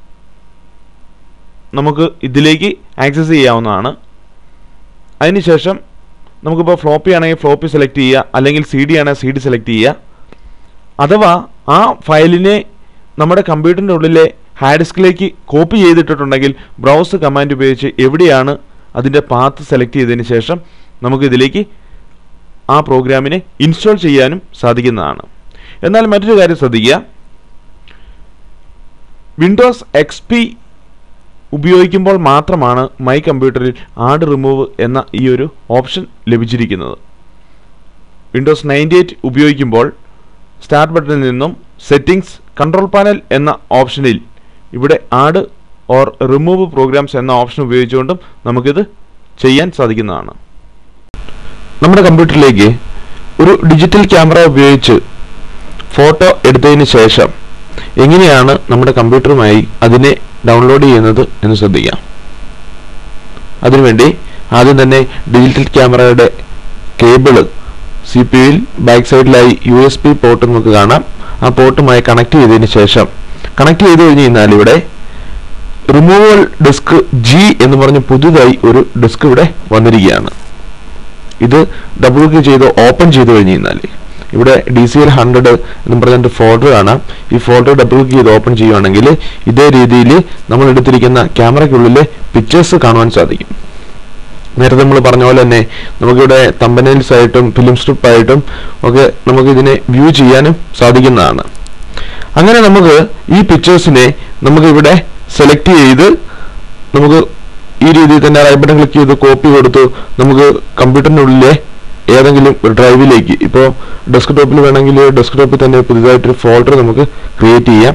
നമുക്ക് ഇതിലേക്ക് ആക്സസ് ചെയ്യാവുന്നതാണ്. അതിനുശേഷം നമുക്കിപ്പോൾ ഫ്ലോപ്പി ആണെങ്കിൽ ഫ്ലോപ്പി സെലക്ട് ചെയ്യുക, അല്ലെങ്കിൽ സി ഡി ആണെങ്കിൽ സി ഡി സെലക്ട് ചെയ്യുക. അഥവാ ആ ഫയലിനെ നമ്മുടെ കമ്പ്യൂട്ടറിൻ്റെ ഉള്ളിലെ ഹാർഡ് ഡിസ്കിലേക്ക് കോപ്പി ചെയ്തിട്ടുണ്ടെങ്കിൽ ബ്രൗസ് കമാൻഡ് ഉപയോഗിച്ച് എവിടെയാണ് അതിൻ്റെ പാത്ത് സെലക്ട് ചെയ്തതിന് ശേഷം നമുക്കിതിലേക്ക് ആ പ്രോഗ്രാമിനെ ഇൻസ്റ്റാൾ ചെയ്യാനും സാധിക്കുന്നതാണ്. എന്നാൽ മറ്റൊരു കാര്യം ശ്രദ്ധിക്കുക, വിൻഡോസ് XP ഉപയോഗിക്കുമ്പോൾ മാത്രമാണ് മൈ കമ്പ്യൂട്ടറിൽ ആഡ് റിമൂവ് എന്ന ഈ ഒരു ഓപ്ഷൻ ലഭിച്ചിരിക്കുന്നത്. വിൻഡോസ് 98 ഉപയോഗിക്കുമ്പോൾ സ്റ്റാർട്ട് ബട്ടണിൽ നിന്നും സെറ്റിംഗ്സ് കൺട്രോൾ പാനൽ എന്ന ഓപ്ഷനിൽ ഇവിടെ ആഡ് ഓർ റിമൂവ് പ്രോഗ്രാംസ് എന്ന ഓപ്ഷൻ ഉപയോഗിച്ചുകൊണ്ടും നമുക്കിത് ചെയ്യാൻ സാധിക്കുന്നതാണ്. നമ്മുടെ കമ്പ്യൂട്ടറിലേക്ക് ഒരു ഡിജിറ്റൽ ക്യാമറ ഉപയോഗിച്ച് ഫോട്ടോ എടുത്തതിന് ശേഷം എങ്ങനെയാണ് നമ്മുടെ കമ്പ്യൂട്ടറുമായി അതിനെ ഡൗൺലോഡ് ചെയ്യുന്നത് എന്ന് ശ്രദ്ധിക്കാം. അതിനുവേണ്ടി ആദ്യം തന്നെ ഡിജിറ്റൽ ക്യാമറയുടെ കേബിള് CPU-യിൽ ബാക്ക് സൈഡിലായി USB പോർട്ട് നമുക്ക് കാണാം. ആ പോർട്ടുമായി കണക്ട് ചെയ്തതിന് ശേഷം കണക്ട് ചെയ്ത് കഴിഞ്ഞ് കഴിഞ്ഞാൽ ഇവിടെ റിമൂവൽ ഡിസ്ക് G എന്ന് പറഞ്ഞ് പുതുതായി ഒരു ഡിസ്ക് ഇവിടെ വന്നിരിക്കുകയാണ്. ഇത് ഡബിൾ ക്ലിക്ക് ചെയ്ത് ഓപ്പൺ ചെയ്ത് കഴിഞ്ഞ് കഴിഞ്ഞാൽ ഇവിടെ DCL100 എന്ന് പറഞ്ഞിട്ട് ഫോൾഡർ കാണാം. ഈ ഫോൾഡർ ഡബിൾ ക്ലിക്ക് ചെയ്ത് ഓപ്പൺ ചെയ്യുകയാണെങ്കിൽ ഇതേ രീതിയിൽ നമ്മൾ എടുത്തിരിക്കുന്ന ക്യാമറയ്ക്കുള്ളിലെ പിക്ചേഴ്സ് കാണുവാൻ സാധിക്കും. നേരത്തെ നമ്മൾ പറഞ്ഞ പോലെ തന്നെ നമുക്കിവിടെ തമ്പനെയിൽസ് ആയിട്ടും ഫിലിം സ്ട്രിപ്പ് ആയിട്ടും ഒക്കെ നമുക്ക് ഇതിനെ വ്യൂ ചെയ്യാനും സാധിക്കുന്നതാണ്. അങ്ങനെ നമുക്ക് ഈ പിക്ചേഴ്സിനെ നമുക്ക് ഇവിടെ സെലക്ട് ചെയ്ത് നമുക്ക് ഈ രീതിയിൽ തന്നെ റൈറ്റ് ബട്ടൺ ക്ലിക്ക് ചെയ്ത് കോപ്പി കൊടുത്തു നമുക്ക് കമ്പ്യൂട്ടറിനുള്ളിലെ ഏതെങ്കിലും ഒരു ഡ്രൈവിലേക്ക്, ഇപ്പോൾ ഡെസ്ക്ടോപ്പിൽ വേണമെങ്കിൽ ഡെസ്ക്ടോപ്പിൽ തന്നെ പുതിയതായിട്ടൊരു ഫോൾഡർ നമുക്ക് ക്രിയേറ്റ് ചെയ്യാം.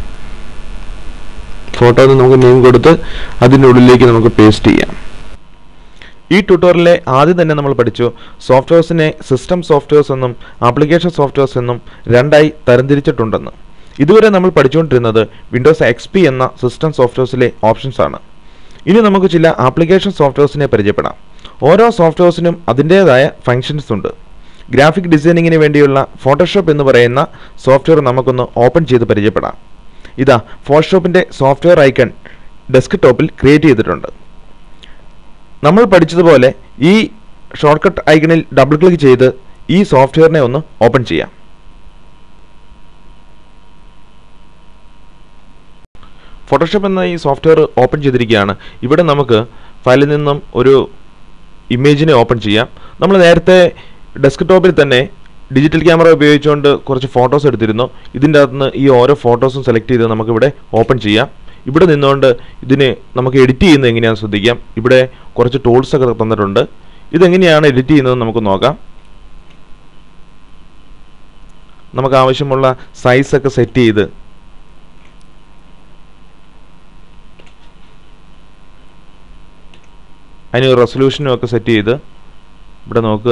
ഫോട്ടോ നമുക്ക് നെയിം കൊടുത്ത് അതിൻ്റെ ഉള്ളിലേക്ക് നമുക്ക് പേസ്റ്റ് ചെയ്യാം. ഈ ട്യൂട്ടോറിയലിലെ ആദ്യം തന്നെ നമ്മൾ പഠിച്ചു സോഫ്റ്റ്വെയർസിനെ സിസ്റ്റം സോഫ്റ്റ്വെയർസ് എന്നും ആപ്ലിക്കേഷൻ സോഫ്റ്റ്വെയർസ് എന്നും രണ്ടായി തരംതിരിച്ചിട്ടുണ്ടെന്ന്. ഇതുവരെ നമ്മൾ പഠിച്ചുകൊണ്ടിരുന്നത് വിൻഡോസ് XP എന്ന സിസ്റ്റം സോഫ്റ്റ്വെയർസിലെ ഓപ്ഷൻസ് ആണ്. ഇനി നമുക്ക് ചില ആപ്ലിക്കേഷൻ സോഫ്റ്റ്വെയർസിനെ പരിചയപ്പെടാം. ഓരോ സോഫ്റ്റ്വെയർസിനും അതിൻ്റേതായ ഫങ്ഷൻസ് ഉണ്ട്. ഗ്രാഫിക് ഡിസൈനിങ്ങിന് വേണ്ടിയുള്ള ഫോട്ടോഷോപ്പ് എന്ന് പറയുന്ന സോഫ്റ്റ്വെയർ നമുക്കൊന്ന് ഓപ്പൺ ചെയ്ത് പരിചയപ്പെടാം. ഇതാ ഫോട്ടോഷോപ്പിൻ്റെ സോഫ്റ്റ്വെയർ ഐക്കൺ ഡെസ്ക്ടോപ്പിൽ ക്രിയേറ്റ് ചെയ്തിട്ടുണ്ട്. നമ്മൾ പഠിച്ചതുപോലെ ഈ ഷോർട്ട് കട്ട് ഐക്കണിൽ ഡബിൾ ക്ലിക്ക് ചെയ്ത് ഈ സോഫ്റ്റ്വെയറിനെ ഒന്ന് ഓപ്പൺ ചെയ്യാം. ഫോട്ടോഷോപ്പ് എന്ന ഈ സോഫ്റ്റ്വെയർ ഓപ്പൺ ചെയ്തിരിക്കുകയാണ്. ഇവിടെ നമുക്ക് ഫയലിൽ നിന്നും ഒരു ഇമേജിനെ ഓപ്പൺ ചെയ്യാം. നമ്മൾ നേരത്തെ ഡെസ്ക്ടോപ്പിൽ തന്നെ ഡിജിറ്റൽ ക്യാമറ ഉപയോഗിച്ചുകൊണ്ട് കുറച്ച് ഫോട്ടോസ് എടുത്തിരുന്നു. ഇതിൻ്റെ അകത്ത് നിന്ന് ഈ ഓരോ ഫോട്ടോസും സെലക്ട് ചെയ്ത് നമുക്കിവിടെ ഓപ്പൺ ചെയ്യാം. ഇവിടെ നിന്നുകൊണ്ട് ഇതിന് നമുക്ക് എഡിറ്റ് ചെയ്യുന്നത് എങ്ങനെയാണെന്ന് ശ്രദ്ധിക്കാം. ഇവിടെ കുറച്ച് ടൂൾസ് ഒക്കെ തന്നിട്ടുണ്ട്. ഇതെങ്ങനെയാണ് എഡിറ്റ് ചെയ്യുന്നത് നമുക്ക് നോക്കാം. നമുക്ക് ആവശ്യമുള്ള സൈസൊക്കെ സെറ്റ് ചെയ്ത് അതിന് റെസൊല്യൂഷനും ഒക്കെ സെറ്റ് ചെയ്ത് ഇവിടെ നോക്കുക.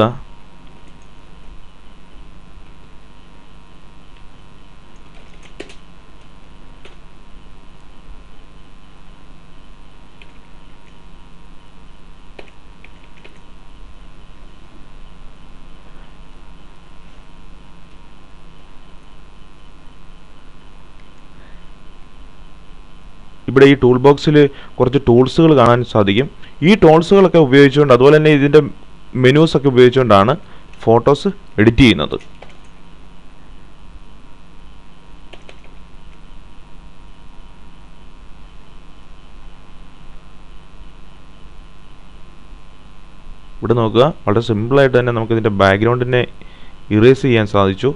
ഇവിടെ ഈ ടൂൾ ബോക്സിൽ കുറച്ച് ടൂൾസുകൾ കാണാൻ സാധിക്കും. ഈ ടൂൾസുകളൊക്കെ ഉപയോഗിച്ചുകൊണ്ട് അതുപോലെ തന്നെ ഇതിൻ്റെ മെനൂസൊക്കെ ഉപയോഗിച്ചുകൊണ്ടാണ് ഫോട്ടോസ് എഡിറ്റ് ചെയ്യുന്നത്. ഇവിടെ നോക്കുക, വളരെ സിമ്പിളായിട്ട് തന്നെ നമുക്കിതിൻ്റെ ബാക്ക്ഗ്രൗണ്ടിനെ ഇറേസ് ചെയ്യാൻ സാധിച്ചു.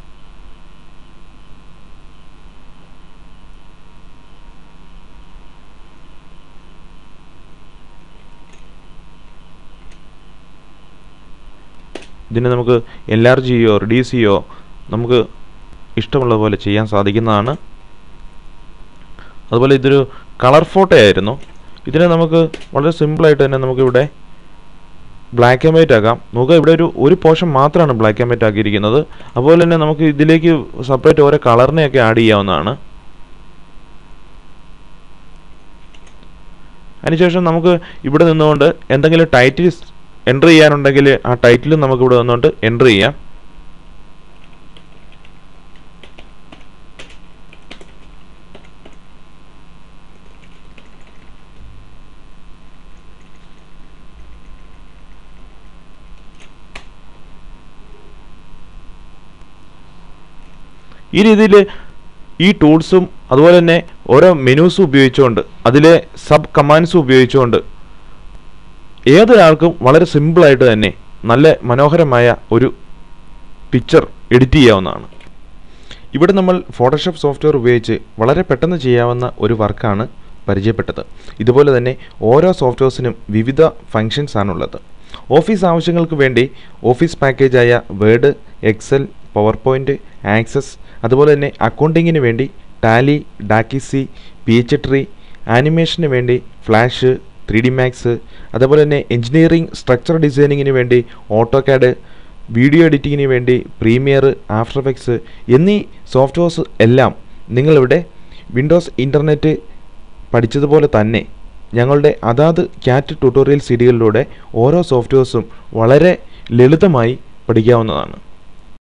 ഇതിനെ നമുക്ക് LRGയോ RDCയോ നമുക്ക് ഇഷ്ടമുള്ള പോലെ ചെയ്യാൻ സാധിക്കുന്നതാണ്. അതുപോലെ ഇതൊരു കളർ ഫോട്ടോ ആയിരുന്നു. ഇതിനെ നമുക്ക് വളരെ സിമ്പിളായിട്ട് തന്നെ നമുക്കിവിടെ ബ്ലാക്ക് ആൻഡ് വൈറ്റ് ആക്കാം. നമുക്ക് ഇവിടെ ഒരു പോർഷൻ മാത്രമാണ് ബ്ലാക്ക് ആൻഡ് വൈറ്റ് ആക്കിയിരിക്കുന്നത്. അതുപോലെ തന്നെ നമുക്ക് ഇതിലേക്ക് സെപ്പറേറ്റ് ഓരോ കളറിനെയൊക്കെ ആഡ് ചെയ്യാവുന്നതാണ്. അതിനുശേഷം നമുക്ക് ഇവിടെ നിന്നുകൊണ്ട് എന്തെങ്കിലും ടൈറ്റിൽ എൻ്റർ ചെയ്യാനുണ്ടെങ്കിൽ ആ ടൈറ്റിൽ നമുക്ക് ഇവിടെ വന്നുകൊണ്ട് എൻ്റർ ചെയ്യാം. ഈ രീതിയിൽ ഈ ടൂൾസും അതുപോലെ തന്നെ ഓരോ മെനൂസും ഉപയോഗിച്ചുകൊണ്ട് അതിലെ സബ് കമാൻഡ്സും ഉപയോഗിച്ചുകൊണ്ട് ഏതൊരാൾക്കും വളരെ സിമ്പിളായിട്ട് തന്നെ നല്ല മനോഹരമായ ഒരു പിക്ചർ എഡിറ്റ് ചെയ്യാവുന്നതാണ്. ഇവിടെ നമ്മൾ ഫോട്ടോഷോപ്പ് സോഫ്റ്റ്വെയർ ഉപയോഗിച്ച് വളരെ പെട്ടെന്ന് ചെയ്യാവുന്ന ഒരു വർക്കാണ് പരിചയപ്പെട്ടത്. ഇതുപോലെ തന്നെ ഓരോ സോഫ്റ്റ്വെയർസിനും വിവിധ ഫങ്ഷൻസ് ആണുള്ളത്. ഓഫീസ് ആവശ്യങ്ങൾക്ക് വേണ്ടി ഓഫീസ് പാക്കേജായ Word, Excel, PowerPoint, Access, അതുപോലെ തന്നെ അക്കൗണ്ടിങ്ങിന് വേണ്ടി ടാലി, ഡാക്കിസി, PH-ട്രീ, ആനിമേഷന് വേണ്ടി ഫ്ലാഷ്, 3D മാക്സ്, അതുപോലെ തന്നെ എഞ്ചിനീയറിംഗ് സ്ട്രക്ചർ ഡിസൈനിങ്ങിന് വേണ്ടി ഓട്ടോകാഡ്, വീഡിയോ എഡിറ്റിങ്ങിന് വേണ്ടി പ്രീമിയർ, ആഫ്റ്റർ എഫക്ട്സ് എന്നീ സോഫ്റ്റ്വെയർസ് എല്ലാം നിങ്ങളിവിടെ വിൻഡോസ് ഇൻ്റർനെറ്റ് പഠിച്ചതുപോലെ തന്നെ ഞങ്ങളുടെ അതാത് ക്യാറ്റ് ട്യൂട്ടോറിയൽ സീരീകളിലൂടെ ഓരോ സോഫ്റ്റ്വെയർസും വളരെ ലളിതമായി പഠിക്കാവുന്നതാണ്.